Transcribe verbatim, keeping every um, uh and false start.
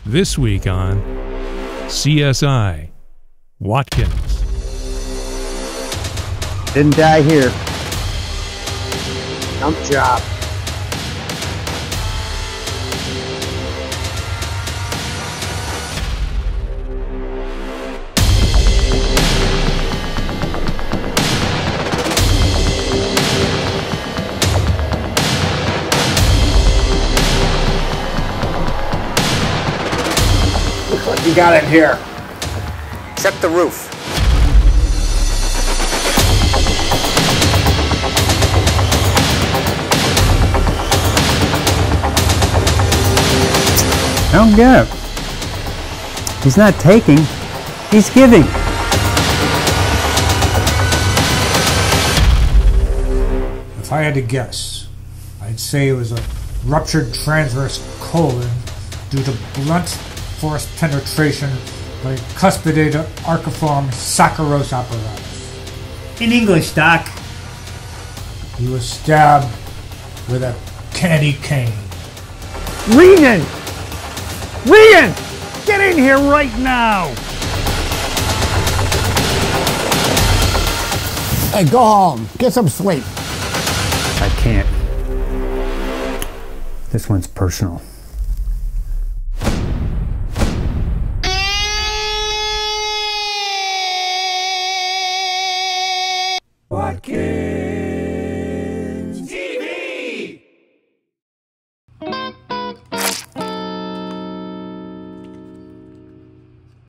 This week on C S I Watkins. Didn't die here. Dump job. Looks like you got it here. Check the roof. I don't get it. He's not taking, he's giving. If I had to guess, I'd say it was a ruptured transverse colon due to blunt force penetration by cuspided archiform saccharose apparatus. In English, Doc, he was stabbed with a candy cane. Regan! Regan! Get in here right now! Hey, go home. Get some sleep. I can't. This one's personal.